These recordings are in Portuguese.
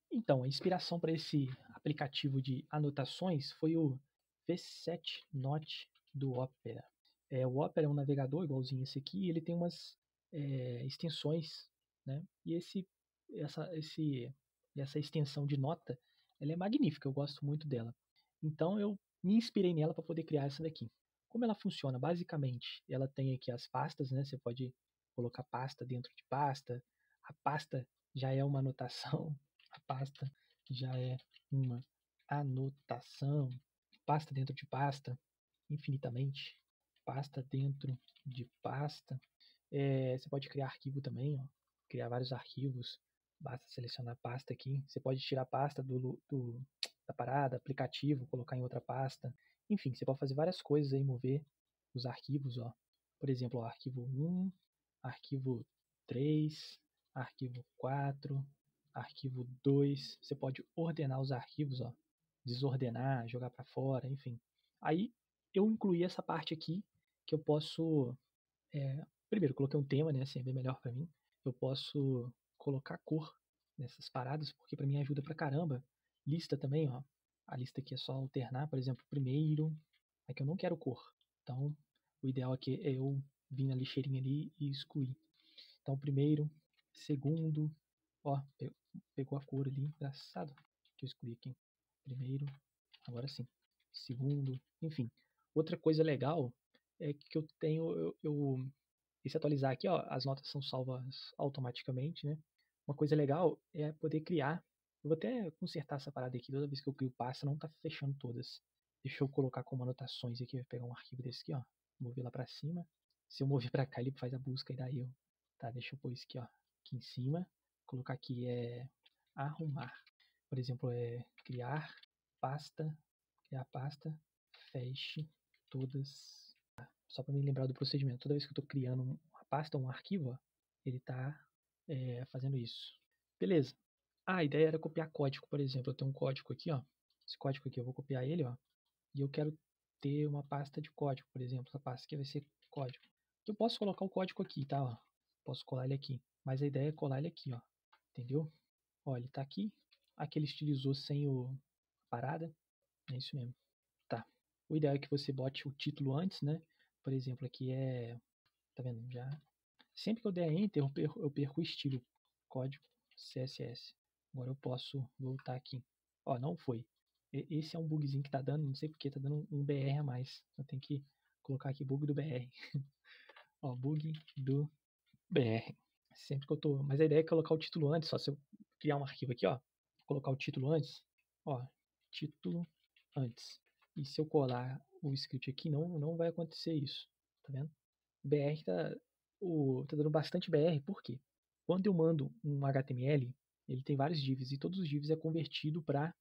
Então, a inspiração para esse aplicativo de anotações foi o V7 Note do Opera. O Opera é um navegador igualzinho esse aqui, e ele tem umas extensões, né? E essa extensão de nota, ela é magnífica, eu gosto muito dela. Então eu me inspirei nela para poder criar essa daqui. Como ela funciona? Basicamente, ela tem aqui as pastas, né? Você pode colocar pasta dentro de pasta. A pasta já é uma anotação. A pasta já é uma anotação. Pasta dentro de pasta, infinitamente. Pasta dentro de pasta. Você pode criar arquivo também, ó. Criar vários arquivos. Basta selecionar a pasta aqui. Você pode tirar a pasta da parada, aplicativo, colocar em outra pasta. Enfim, você pode fazer várias coisas aí, mover os arquivos, ó. Por exemplo, ó, arquivo 1, arquivo 3, arquivo 4, arquivo 2. Você pode ordenar os arquivos, ó. Desordenar, jogar para fora, enfim. Aí eu incluí essa parte aqui que eu posso primeiro, coloquei um tema, né? Assim é bem melhor para mim. Eu posso colocar cor nessas paradas, porque para mim ajuda pra caramba. Lista também, ó. A lista aqui é só alternar, por exemplo, primeiro. Aqui eu não quero cor. Então, o ideal aqui é eu vir na lixeirinha ali e excluir. Então, primeiro, segundo, ó, pegou a cor ali, engraçado. Que eu excluí aqui. Primeiro, agora sim. Segundo, enfim. Outra coisa legal é que eu tenho, e se atualizar aqui, ó, as notas são salvas automaticamente, né? Uma coisa legal é poder criar. Eu vou até consertar essa parada aqui, toda vez que eu crio pasta, não tá fechando todas. Deixa eu colocar como anotações aqui, vou pegar um arquivo desse aqui, ó, mover lá pra cima. Se eu mover pra cá, ele faz a busca e daí eu. Tá, deixa eu pôr isso aqui, ó, aqui em cima. Colocar aqui arrumar. Por exemplo, pasta, criar pasta, feche todas. Só para me lembrar do procedimento. Toda vez que eu estou criando uma pasta, um arquivo, ó, ele está fazendo isso. Beleza. A ideia era copiar código, por exemplo. Eu tenho um código aqui, ó. Esse código aqui eu vou copiar ele, ó. E eu quero ter uma pasta de código, por exemplo. Essa pasta aqui vai ser código. Eu posso colocar o código aqui, tá? Ó. Posso colar ele aqui. Mas a ideia é colar ele aqui, ó. Entendeu? Ó, ele tá aqui. Aqui ele estilizou sem a parada. É isso mesmo. Tá. O ideal é que você bote o título antes, né? Por exemplo, aqui tá vendo? Já. Sempre que eu der Enter, eu perco o estilo. Código CSS. Agora eu posso voltar aqui. Ó, não foi. Esse é um bugzinho que tá dando, não sei porque, tá dando um BR a mais. Eu tenho que colocar aqui bug do BR. Ó, bug do BR. Sempre que eu tô. Mas a ideia é colocar o título antes, só se eu criar um arquivo aqui, ó. Colocar o título antes. Ó, título antes. E se eu colar o script aqui, não vai acontecer isso. Tá vendo? O BR tá dando bastante BR, por quê? Quando eu mando um HTML, ele tem vários divs, e todos os divs é convertido para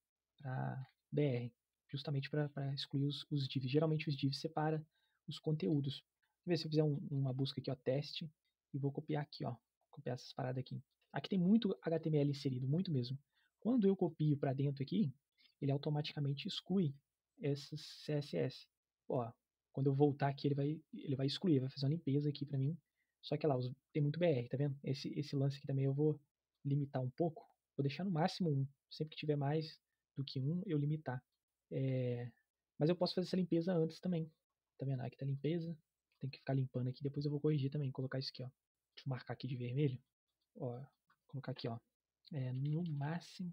BR, justamente para excluir os divs. Geralmente os divs separa os conteúdos. Deixa eu ver se eu fizer uma busca aqui, ó, teste, e vou copiar aqui, ó, copiar essas paradas aqui. Aqui tem muito HTML inserido, muito mesmo. Quando eu copio para dentro aqui, ele automaticamente exclui esses CSS. Ó, quando eu voltar aqui, ele vai excluir, vai fazer uma limpeza aqui para mim. Só que lá, tem muito BR, tá vendo? Esse lance aqui também eu vou limitar um pouco. Vou deixar no máximo 1. Sempre que tiver mais do que 1, eu limitar. Mas eu posso fazer essa limpeza antes também. Tá vendo? Aqui tá a limpeza. Tem que ficar limpando aqui. Depois eu vou corrigir também. Colocar isso aqui, ó. Deixa eu marcar aqui de vermelho. Ó, colocar aqui, ó. No máximo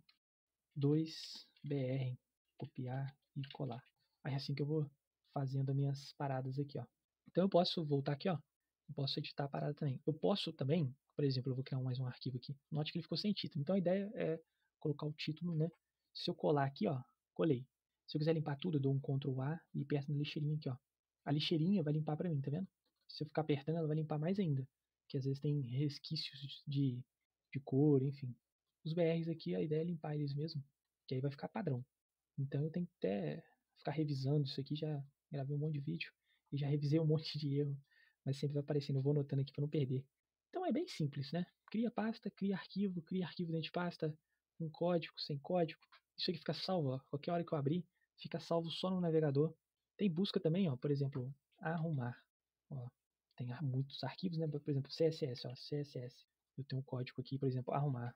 2 BR. Copiar e colar. Aí é assim que eu vou fazendo as minhas paradas aqui, ó. Então eu posso voltar aqui, ó. Eu posso editar a parada também. Eu posso também, por exemplo, eu vou criar mais um arquivo aqui. Note que ele ficou sem título. Então a ideia é colocar o título, né? Se eu colar aqui, ó, colei. Se eu quiser limpar tudo, eu dou um Ctrl A e aperto na lixeirinha aqui, ó. A lixeirinha vai limpar para mim, tá vendo? Se eu ficar apertando, ela vai limpar mais ainda. Que às vezes tem resquícios de cor, enfim. Os BRs aqui, a ideia é limpar eles mesmo. Que aí vai ficar padrão. Então eu tenho que até ficar revisando isso aqui. Já gravei um monte de vídeo e já revisei um monte de erro, mas sempre vai aparecendo. Eu vou anotando aqui para não perder. Então é bem simples, né? Cria pasta, cria arquivo dentro de pasta, com código, sem código. Isso aqui fica salvo, ó. Qualquer hora que eu abrir, fica salvo só no navegador. Tem busca também, ó. Por exemplo, arrumar. Ó, tem muitos arquivos, né? Por exemplo, CSS, ó. CSS. Eu tenho um código aqui, por exemplo, arrumar.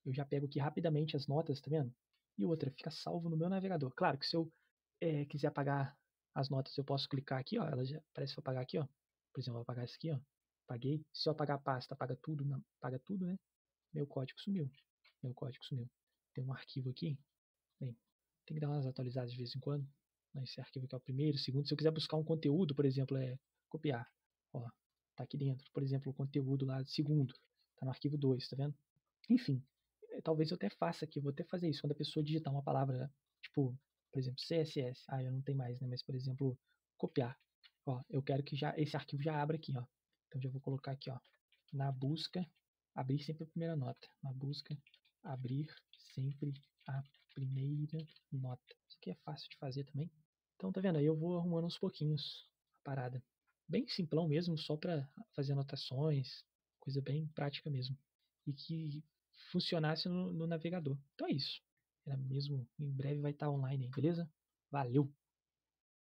eu já pego aqui rapidamente as notas, tá vendo? E outra, fica salvo no meu navegador. Claro que se eu quiser apagar as notas, eu posso clicar aqui, ó, ela já parece que eu apagar aqui, ó. Por exemplo, eu vou apagar isso aqui, ó. Apaguei. Se eu apagar a pasta, apaga tudo, não, apaga tudo, né? Meu código sumiu. Meu código sumiu. Tem um arquivo aqui. Bem, tem que dar umas atualizadas de vez em quando. Esse arquivo aqui é o primeiro, o segundo. Se eu quiser buscar um conteúdo, por exemplo, copiar. Ó, tá aqui dentro. Por exemplo, o conteúdo lá do segundo. Tá no arquivo 2, tá vendo? Enfim, talvez eu até faça aqui, vou até fazer isso. Quando a pessoa digitar uma palavra, tipo, por exemplo, CSS. Ah, eu não tenho mais, né? Mas, por exemplo, copiar. Ó, eu quero que já esse arquivo já abra aqui, ó. Então já vou colocar aqui, ó. Na busca, abrir sempre a primeira nota. Na busca, abrir sempre a primeira nota. Isso aqui é fácil de fazer também. Então, tá vendo? Aí eu vou arrumando aos pouquinhos a parada. Bem simplão mesmo, só para fazer anotações, coisa bem prática mesmo. E que funcionasse no navegador. Então é isso. Era mesmo, em breve vai estar online aí, beleza? Valeu!